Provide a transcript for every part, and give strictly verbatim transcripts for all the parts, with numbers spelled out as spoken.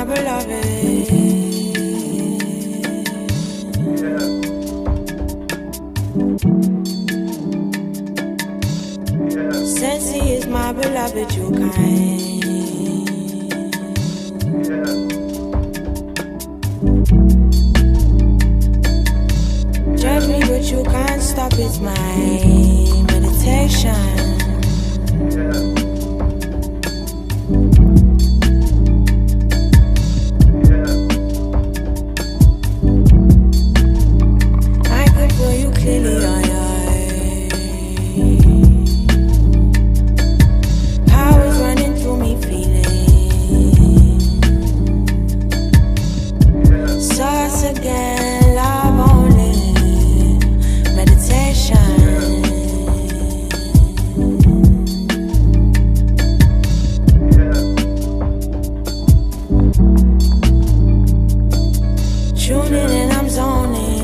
my beloved. Since he is my beloved, you kind. Judge me, but you can't stop. It's my meditation. I could feel you clearly, oh, yeah. Powers running through me, feeling source again, love only, meditation. Tuning in, I'm zoning.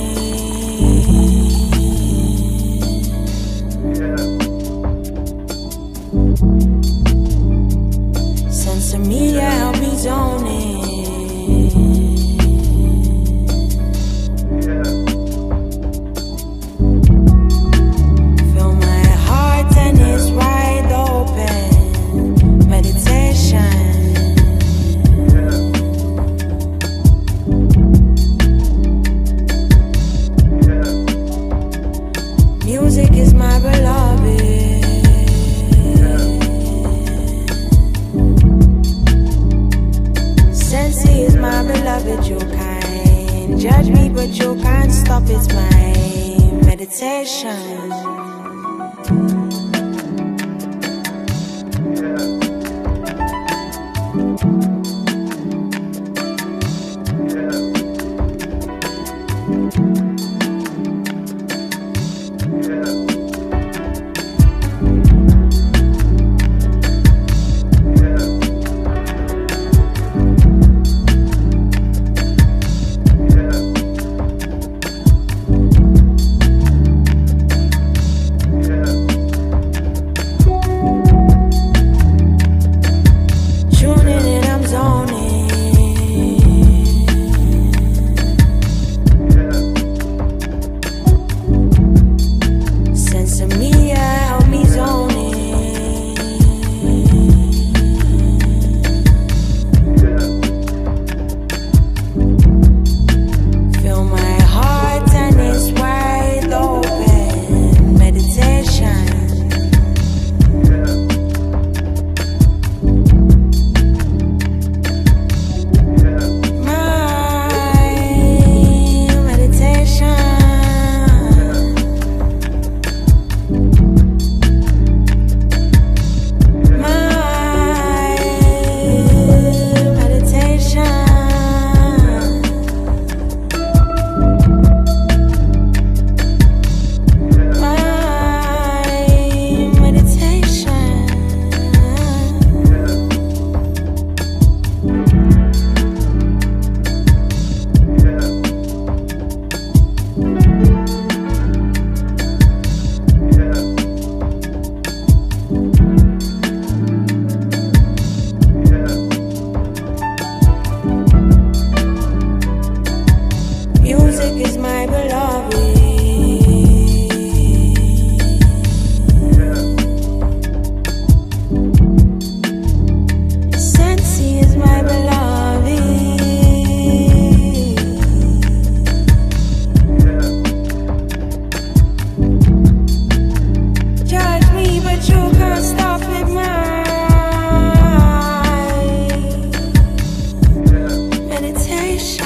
Sense of me, yeah, I'll be zoning. Feel my heart and it's wide open. Meditation. Music is my beloved. Since he is my beloved, you kind. Judge me, but you can't stop. It's my meditation. Tuning in, I'm zoning. Sense of me, yeah, help me zoning. Feel my heart and it's wide open. Meditation. Music is my beloved. Since he is my beloved. Judge me, but you can't stop it, my meditation.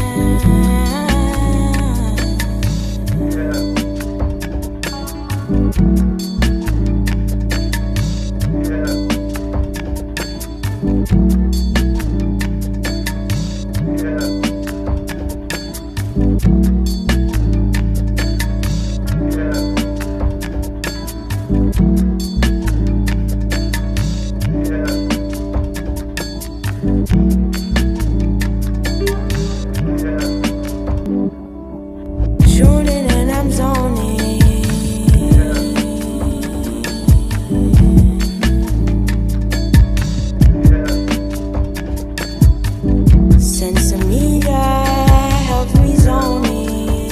Tuning in, I'm zoning. Yeah. Sense media helps me zone in.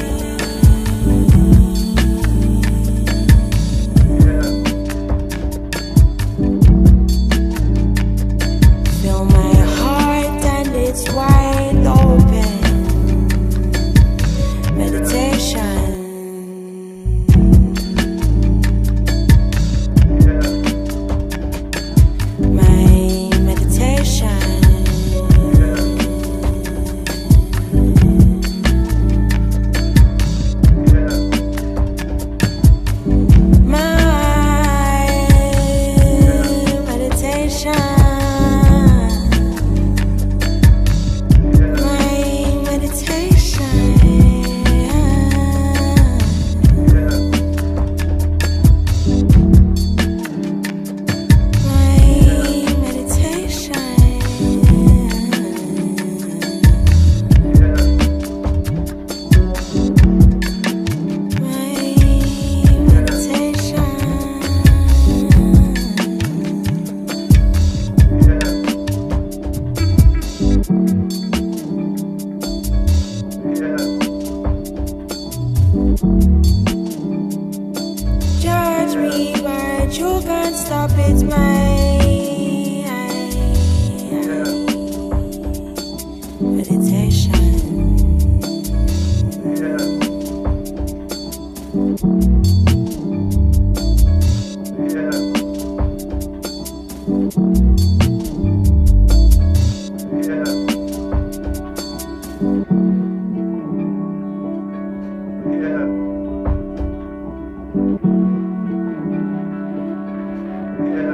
Feel my heart and it's wide open. Meditation. Judge me, but you can't stop it, my meditation. Yeah.